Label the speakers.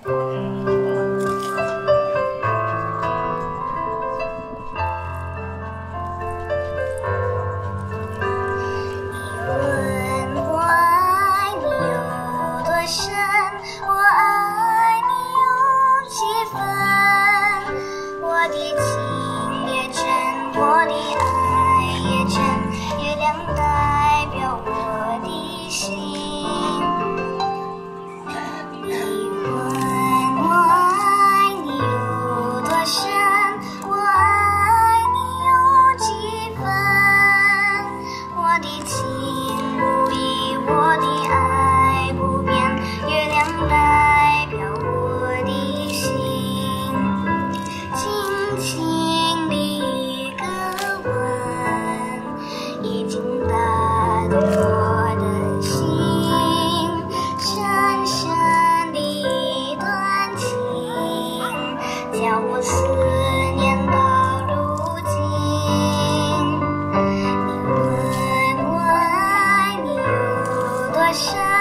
Speaker 1: 我的情也真，我的爱也真，月亮代表我的心。你问我爱你有多深，我爱你有几分？我的情不移，我的爱不变，月亮代表我的心。轻轻的一个吻，已经打动我的心，深深的一段情，叫我思念到如今。你问我爱你有多深？